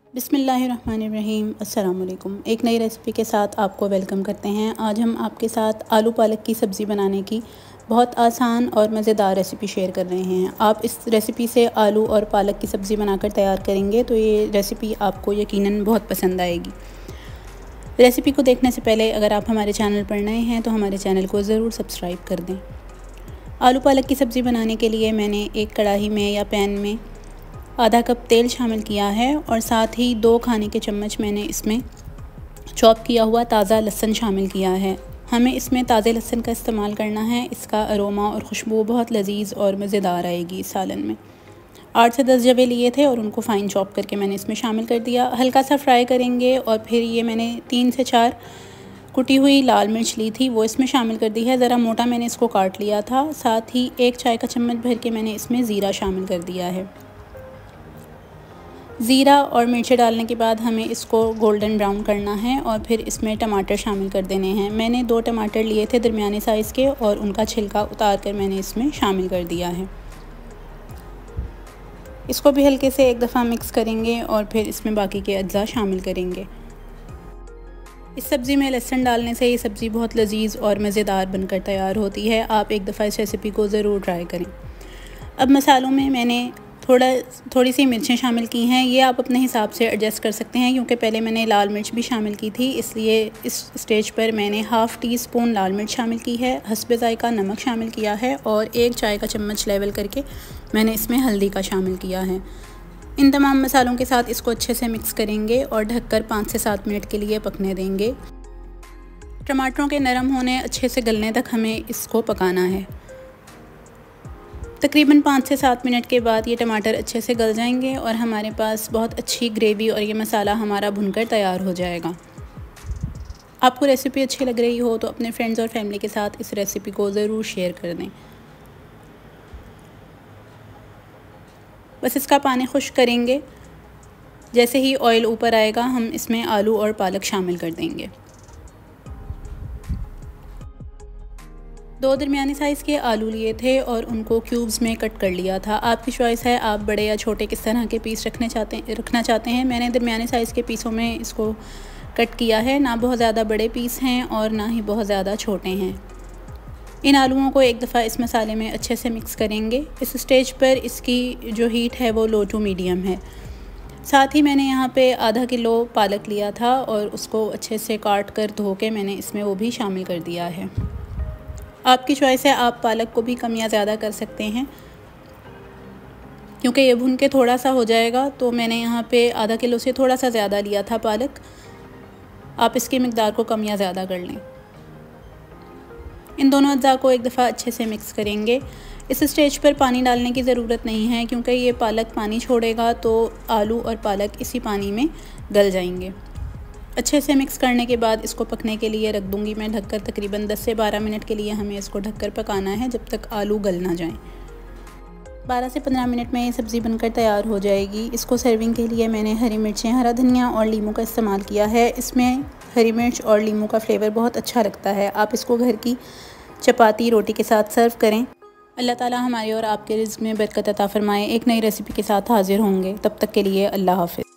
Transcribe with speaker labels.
Speaker 1: बिस्मिल्लाहिर्रहमानिर्रहीम। अस्सलाम वालेकुम। एक नई रेसिपी के साथ आपको वेलकम करते हैं। आज हम आपके साथ आलू पालक की सब्ज़ी बनाने की बहुत आसान और मज़ेदार रेसिपी शेयर कर रहे हैं। आप इस रेसिपी से आलू और पालक की सब्ज़ी बनाकर तैयार करेंगे तो ये रेसिपी आपको यकीनन बहुत पसंद आएगी। रेसिपी को देखने से पहले अगर आप हमारे चैनल पर नए हैं तो हमारे चैनल को ज़रूर सब्सक्राइब कर दें। आलू पालक की सब्ज़ी बनाने के लिए मैंने एक कढ़ाई में या पैन में आधा कप तेल शामिल किया है और साथ ही 2 खाने के चम्मच मैंने इसमें चॉप किया हुआ ताज़ा लहसुन शामिल किया है। हमें इसमें ताज़े लहसुन का इस्तेमाल करना है। इसका अरोमा और खुशबू बहुत लजीज और मज़ेदार आएगी इस सालन में। 8 से 10 जवे लिए थे और उनको फ़ाइन चॉप करके मैंने इसमें शामिल कर दिया। हल्का सा फ्राई करेंगे और फिर ये मैंने 3 से 4 कुटी हुई लाल मिर्च ली थी वो इसमें शामिल कर दी है। ज़रा मोटा मैंने इसको काट लिया था। साथ ही 1 चाय का चम्मच भर के मैंने इसमें ज़ीरा शामिल कर दिया है। ज़ीरा और मिर्ची डालने के बाद हमें इसको गोल्डन ब्राउन करना है और फिर इसमें टमाटर शामिल कर देने हैं। मैंने 2 टमाटर लिए थे दरमियाने साइज़ के और उनका छिलका उतार कर मैंने इसमें शामिल कर दिया है। इसको भी हल्के से एक दफ़ा मिक्स करेंगे और फिर इसमें बाकी के अज्जा शामिल करेंगे। इस सब्ज़ी में लहसुन डालने से ये सब्ज़ी बहुत लजीज और मज़ेदार बनकर तैयार होती है। आप एक दफ़ा इस रेसिपी को ज़रूर ट्राई करें। अब मसालों में मैंने थोड़ी सी मिर्चें शामिल की हैं। ये आप अपने हिसाब से एडजस्ट कर सकते हैं क्योंकि पहले मैंने लाल मिर्च भी शामिल की थी, इसलिए इस स्टेज पर मैंने ½ टीस्पून लाल मिर्च शामिल की है। हस्बे ज़ायका नमक शामिल किया है और 1 चाय का चम्मच लेवल करके मैंने इसमें हल्दी का शामिल किया है। इन तमाम मसालों के साथ इसको अच्छे से मिक्स करेंगे और ढककर 5 से 7 मिनट के लिए पकने देंगे। टमाटरों के नरम होने अच्छे से गलने तक हमें इसको पकाना है। तकरीबन 5 से 7 मिनट के बाद ये टमाटर अच्छे से गल जाएंगे और हमारे पास बहुत अच्छी ग्रेवी और ये मसाला हमारा भुनकर तैयार हो जाएगा। आपको रेसिपी अच्छी लग रही हो तो अपने फ्रेंड्स और फैमिली के साथ इस रेसिपी को ज़रूर शेयर कर दें। बस इसका पानी खुश्क करेंगे। जैसे ही ऑयल ऊपर आएगा हम इसमें आलू और पालक शामिल कर देंगे। 2 दरमियाने साइज़ के आलू लिए थे और उनको क्यूब्स में कट कर लिया था। आपकी चॉइस है आप बड़े या छोटे किस तरह के पीस रखना चाहते हैं। मैंने दरमियाने साइज़ के पीसों में इसको कट किया है। ना बहुत ज़्यादा बड़े पीस हैं और ना ही बहुत ज़्यादा छोटे हैं। इन आलूओं को एक दफ़ा इस मसाले में अच्छे से मिक्स करेंगे। इस स्टेज पर इसकी जो हीट है वो लो टू मीडियम है। साथ ही मैंने यहाँ पे ½ किलो पालक लिया था और उसको अच्छे से काट कर धो के मैंने इसमें वो भी शामिल कर दिया है। आपकी चॉइस है आप पालक को भी कम या ज़्यादा कर सकते हैं क्योंकि ये भुन के थोड़ा सा हो जाएगा। तो मैंने यहाँ पे ½ किलो से थोड़ा सा ज़्यादा लिया था पालक। आप इसकी मिक़दार को कम या ज़्यादा कर लें। इन दोनों अज्जा को एक दफ़ा अच्छे से मिक्स करेंगे। इस स्टेज पर पानी डालने की ज़रूरत नहीं है क्योंकि ये पालक पानी छोड़ेगा तो आलू और पालक इसी पानी में गल जाएंगे। अच्छे से मिक्स करने के बाद इसको पकने के लिए रख दूंगी मैं ढककर। तकरीबन 10 से 12 मिनट के लिए हमें इसको ढककर पकाना है जब तक आलू गल ना जाएं। 12 से 15 मिनट में ये सब्ज़ी बनकर तैयार हो जाएगी। इसको सर्विंग के लिए मैंने हरी मिर्चें, हरा धनिया और लीमू का इस्तेमाल किया है। इसमें हरी मिर्च और लीमू का फ्लेवर बहुत अच्छा लगता है। आप इसको घर की चपाती रोटी के साथ सर्व करें। अल्लाह ताला हमारे और आपके रिज़्क़ में बरकत अता फ़रमाए। एक नई रेसिपी के साथ हाज़िर होंगे। तब तक के लिए अल्लाह हाफ़िज़।